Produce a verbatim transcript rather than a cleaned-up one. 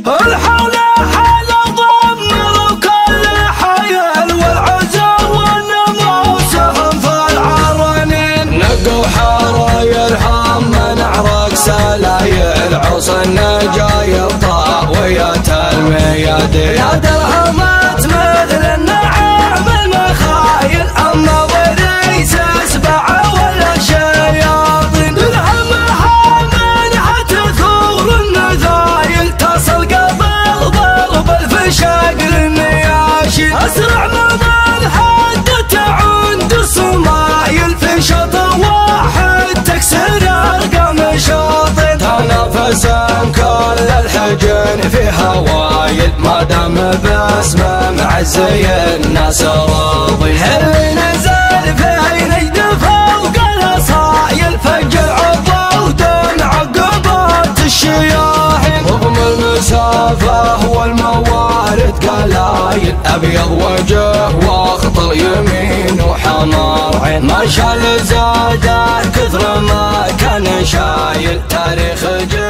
الحول حال ضمر وكل حيل والعزم والنموسهم في العرنين نقوا حرايلهم من عرق سلايل عصن جايب طاوية الميادين يا درهمات مثل النعام المخايل أما وريس أسبع ولا شياطين درهمها منها تثور النذايل تصل قبل ضرب الفشاق للنياشين أسرع من الحد تعند الصمايل في شط واحد تكسر أرقام شاطين تنافس كل الحجن في هوايل ما دام باسمه معزي الناس راضي اللي نزل في نجد فوق الاصايل فجر عضودن عقبات الشياحين رغم المسافه والموارد قلايل ابيض وجه واخضر يمين وحمار عين ما شاء زاده كثر ما كان شايل تاريخ